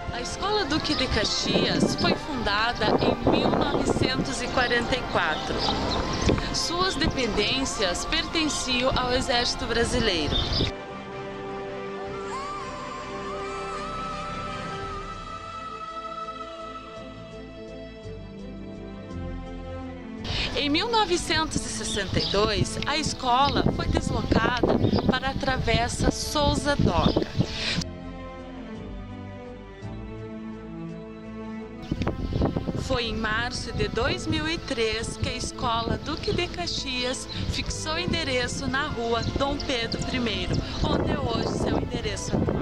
A Escola Duque de Caxias foi fundada em 1944. Suas dependências pertenciam ao Exército Brasileiro. Em 1962, a escola foi deslocada para a Travessa Souza Doca. Foi em março de 2003 que a Escola Duque de Caxias fixou endereço na rua Dom Pedro I, onde é hoje seu endereço atual.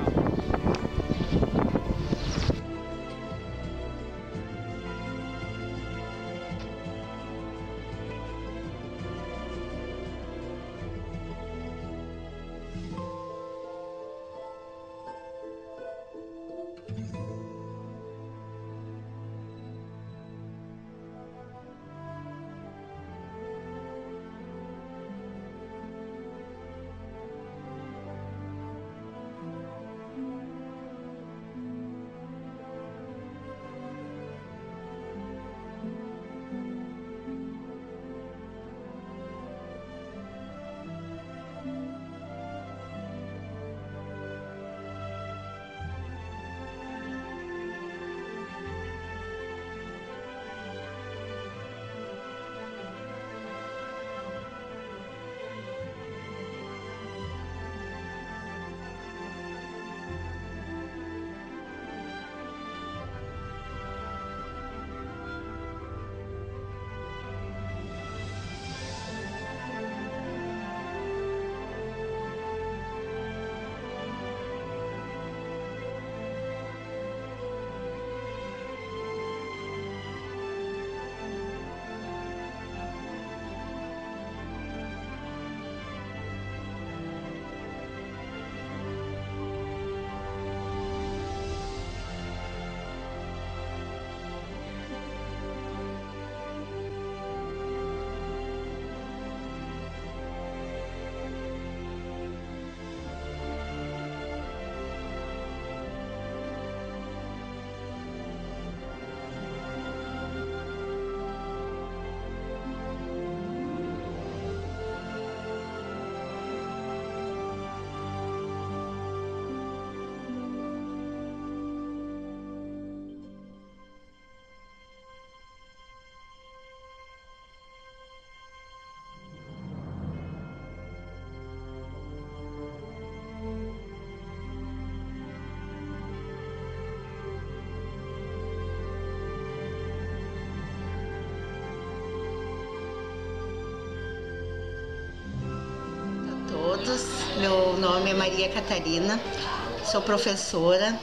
Meu nome é Maria Catarina, sou professora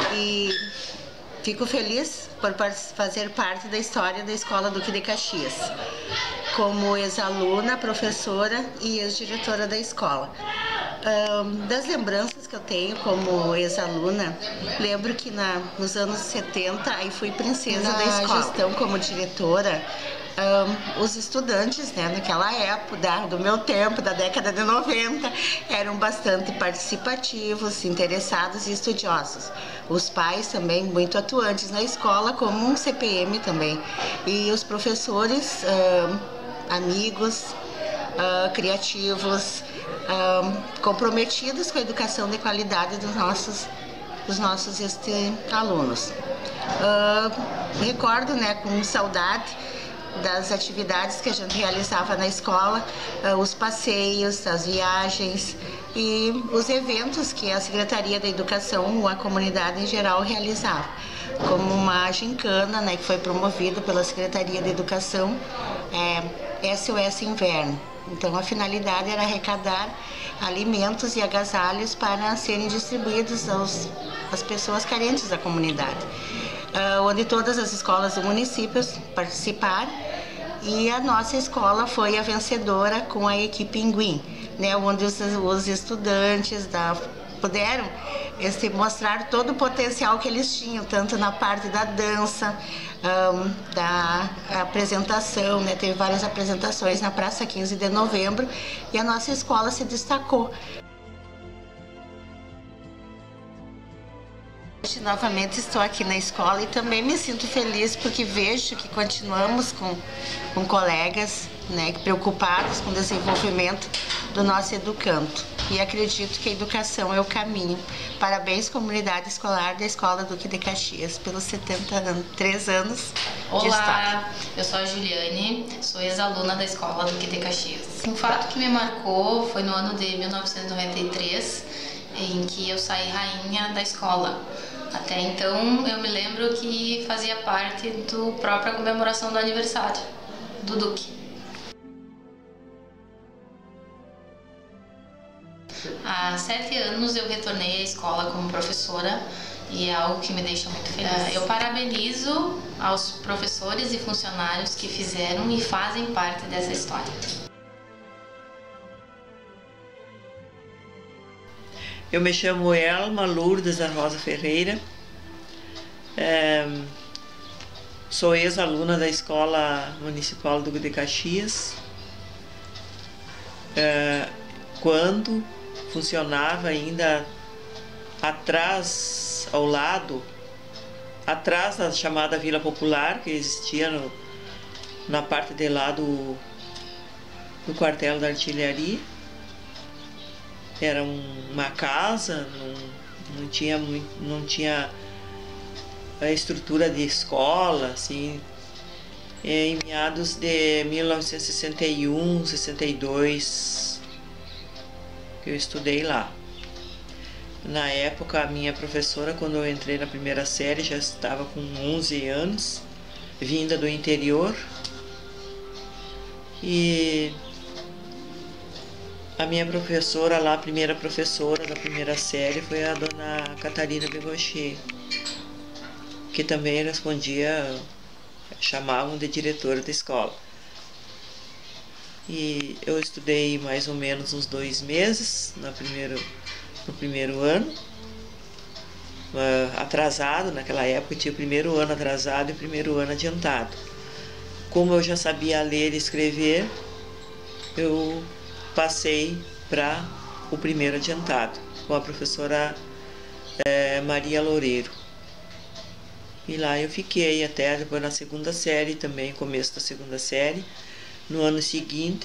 e fico feliz por fazer parte da história da Escola Duque de Caxias, como ex-aluna, professora e ex-diretora da escola. Das lembranças que eu tenho como ex-aluna, lembro que nos anos 70 aí fui princesa da escola. Gestão como diretora, os estudantes, né, naquela época, do meu tempo, da década de 90, eram bastante participativos, interessados e estudiosos. Os pais também muito atuantes na escola, como um CPM também. E os professores, amigos, criativos, comprometidos com a educação de qualidade dos nossos alunos. Recordo, né, com saudade das atividades que a gente realizava na escola, os passeios, as viagens e os eventos que a Secretaria da Educação, a comunidade em geral, realizava, como uma gincana, né, que foi promovida pela Secretaria da Educação, SOS Inverno. Então a finalidade era arrecadar alimentos e agasalhos para serem distribuídos às pessoas carentes da comunidade, onde todas as escolas do município participaram, e a nossa escola foi a vencedora com a equipe Pinguim, né, onde os estudantes puderam mostrar todo o potencial que eles tinham, tanto na parte da dança, da apresentação, né? Teve várias apresentações na Praça 15 de Novembro e a nossa escola se destacou. hoje novamente estou aqui na escola e também me sinto feliz porque vejo que continuamos com colegas, né, preocupados com o desenvolvimento do nosso educando. E acredito que a educação é o caminho. Parabéns, comunidade escolar da Escola Duque de Caxias, pelos 73 anos de história. Olá, eu sou a Juliane, sou ex-aluna da Escola Duque de Caxias. Um fato que me marcou foi no ano de 1993, em que eu saí rainha da escola. Até então, eu me lembro que fazia parte da própria comemoração do aniversário do Duque. Há 7 anos eu retornei à escola como professora e é algo que me deixa muito feliz. Eu parabenizo aos professores e funcionários que fizeram e fazem parte dessa história. Eu me chamo Elma Lourdes da Rosa Ferreira, sou ex-aluna da Escola Municipal Duque de Caxias, quando funcionava ainda atrás, ao lado, atrás da chamada Vila Popular, que existia na parte de lá do quartel da artilharia. Era uma casa, não tinha a estrutura de escola, assim. Em meados de 1961, 62, que eu estudei lá. Na época, a minha professora, quando eu entrei na primeira série, já estava com 11 anos, vinda do interior. E a minha professora lá, a primeira professora da primeira série, foi a dona Catarina Begochet, que também respondia, chamavam de diretora da escola. E eu estudei mais ou menos uns 2 meses no primeiro ano, atrasado. Naquela época tinha o primeiro ano atrasado e o primeiro ano adiantado. Como eu já sabia ler e escrever, eu passei para o primeiro adiantado, com a professora Maria Loureiro. E lá eu fiquei até depois na segunda série também, começo da segunda série, no ano seguinte.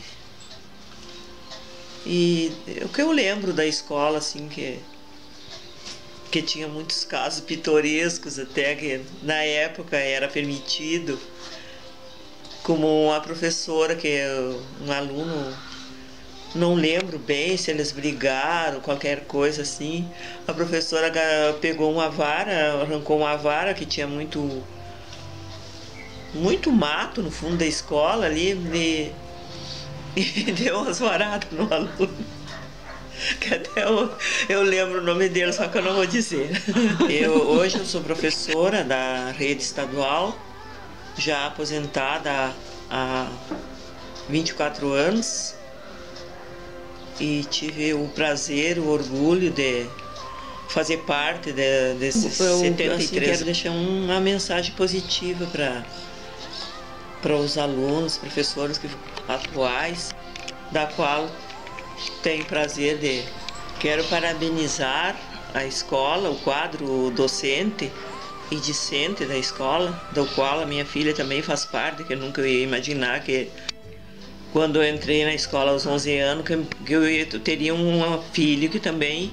E o que eu lembro da escola, assim, que tinha muitos casos pitorescos, até que na época era permitido, como uma professora, um aluno, não lembro bem se eles brigaram, qualquer coisa assim. A professora pegou uma vara, arrancou uma vara que tinha muito mato no fundo da escola ali, e deu umas varadas no aluno. Que até eu lembro o nome dele, só que eu não vou dizer. Hoje eu sou professora da rede estadual, já aposentada há 24 anos. E tive o prazer, o orgulho de fazer parte desses 73. Assim, quero deixar uma mensagem positiva para os alunos, professores atuais, da qual tenho prazer de... Quero parabenizar a escola, o quadro docente e discente da escola, do qual a minha filha também faz parte, que eu nunca ia imaginar que quando eu entrei na escola aos 11 anos, que eu teria um filho que também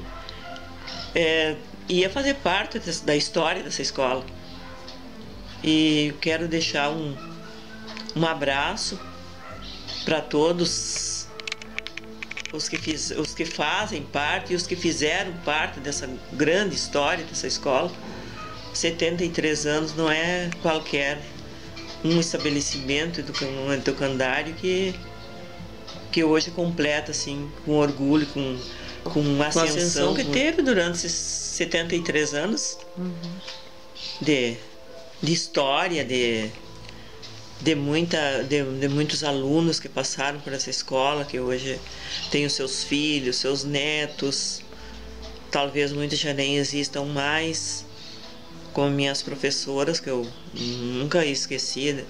ia fazer parte da história dessa escola. E eu quero deixar um abraço para todos os que fazem parte e os que fizeram parte dessa grande história dessa escola. 73 anos não é qualquer um estabelecimento educandário que hoje completa, assim, com orgulho, com uma ascensão que teve durante esses 73 anos de história, de muitos alunos que passaram por essa escola, que hoje têm os seus filhos, seus netos, talvez muitos já nem existam mais, como minhas professoras, que eu nunca esqueci.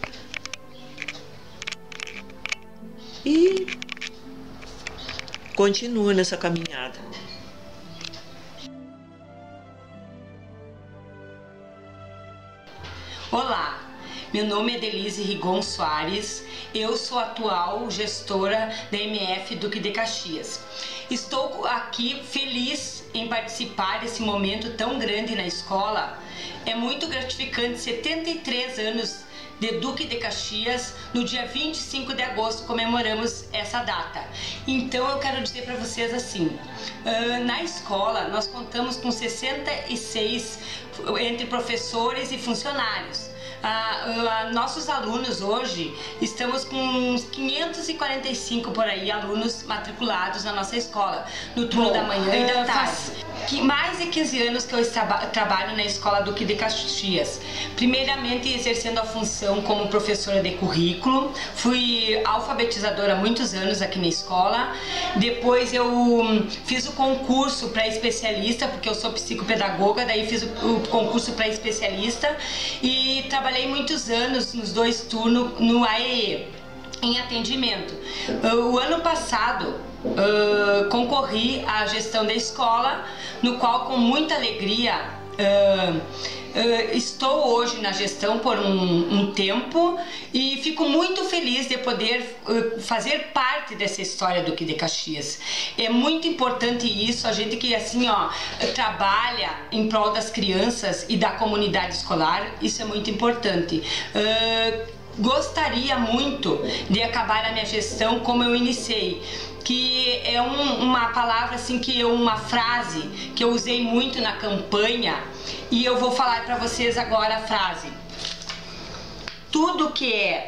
E continuo nessa caminhada. Olá, meu nome é Delise Rigon Soares, eu sou atual gestora da MF Duque de Caxias. Estou aqui feliz em participar desse momento tão grande na escola. É muito gratificante, 73 anos de Duque de Caxias, no dia 25 de agosto comemoramos essa data. Então eu quero dizer para vocês assim, na escola nós contamos com 66 entre professores e funcionários. Nossos alunos hoje, estamos com uns 545 por aí alunos matriculados na nossa escola, no turno da manhã e da tarde. Mais de 15 anos que eu trabalho na escola Duque de Caxias. Primeiramente exercendo a função como professora de currículo, fui alfabetizadora há muitos anos aqui na escola. Depois eu fiz o concurso para especialista, porque eu sou psicopedagoga, daí fiz o concurso para especialista e trabalhei muitos anos nos 2 turnos no AEE, em atendimento. O ano passado concorri à gestão da escola, no qual com muita alegria estou hoje na gestão por um tempo e fico muito feliz de poder fazer parte dessa história do Duque de Caxias. É muito importante isso, a gente que assim trabalha em prol das crianças e da comunidade escolar, isso é muito importante. Gostaria muito de acabar a minha gestão como eu iniciei, que é uma palavra assim, uma frase que eu usei muito na campanha, e eu vou falar para vocês agora a frase. Tudo que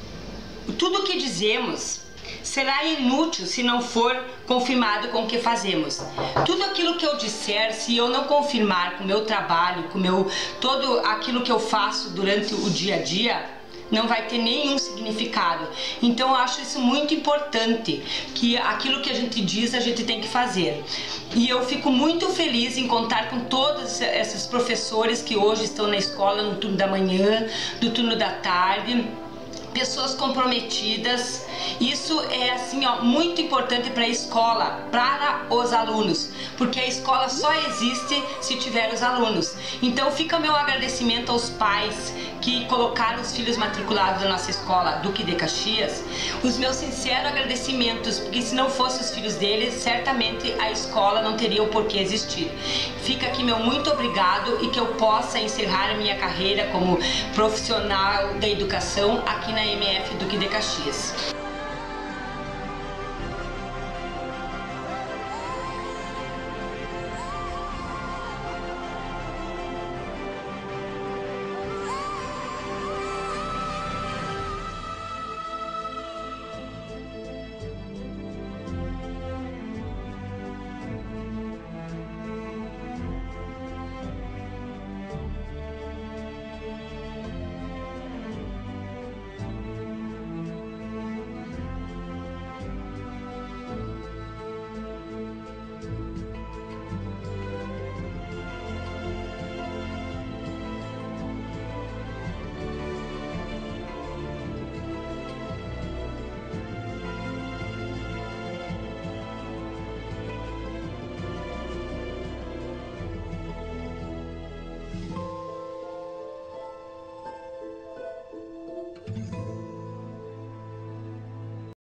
dizemos será inútil se não for confirmado com o que fazemos. Tudo aquilo que eu disser, se eu não confirmar com o meu trabalho, com todo aquilo que eu faço durante o dia a dia, não vai ter nenhum significado. Então eu acho isso muito importante, que aquilo que a gente diz a gente tem que fazer. E eu fico muito feliz em contar com todos esses professores que hoje estão na escola no turno da manhã, no turno da tarde, pessoas comprometidas. Isso é assim, muito importante para a escola, para os alunos, porque a escola só existe se tiver os alunos. Então fica meu agradecimento aos pais que colocaram os filhos matriculados na nossa escola Duque de Caxias, os meus sinceros agradecimentos, porque se não fossem os filhos deles, certamente a escola não teria o porquê existir. Fica aqui meu muito obrigado e que eu possa encerrar a minha carreira como profissional da educação aqui na MF Duque de Caxias.